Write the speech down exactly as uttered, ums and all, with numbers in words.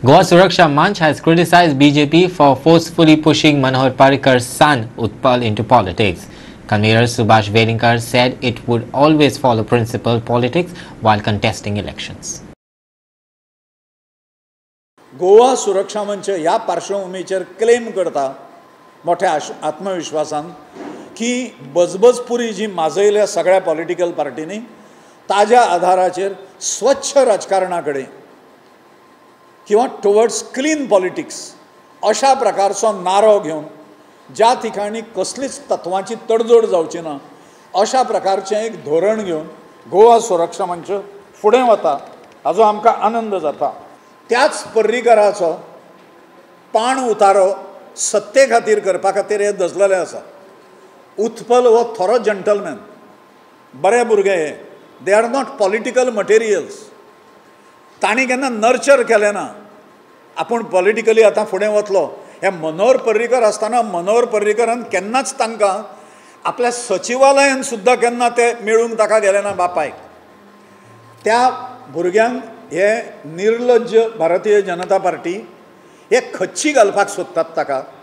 Goa Suraksha Manch has criticized B J P for forcefully pushing Utpal Parrikar's son Utpal into politics. Convener Subhash Velinkar said it would always follow principle politics while contesting elections. Goa सुरक्षा मंच ह्या पार्श्वभूमीचेर claim करता मोठ्या आत्मविश्वासान की बजबजपुरी जी माजयल्या सगळ्या political पार्टींनी ताज्या आधाराचेर स्वच्छ राजकारणाकडे किंवा टुवर्ड्स क्लीन पॉलिटिक्स अशा प्रकारचो नारो घेवन ज्या ठिकाणी कसलीच तत्वांची तडजोड जावची ना अशा प्रकारचें एक धोरण घेवन गोवा सुरक्षा मंच फुडें वता हाजो आमकां आनंद जाता। त्याच पर्रीकराचो पाण उतारो सत्ते खातीर करपा खातीर हे दजलेले आसा। उत्पल हो थोरो जंटलमॅन, बरे भुरगे हे, they are not political materials. तांणी केन्ना नर्चर केलें ना आपूण पॉलिटिकली आतां फुडें वतलो। हे मनोहर पर्रीकर आसतना मनोहर पर्रीकरान केन्नाच तांकां आपल्या सचिवालयान सुद्दां केन्ना ते मेळूंक ताका गेले ना बापायक। त्या भुरग्यांक हे निर्लज्ज भारतीय जनता पार्टी हे खच्ची घालपाक सोदतात ताका।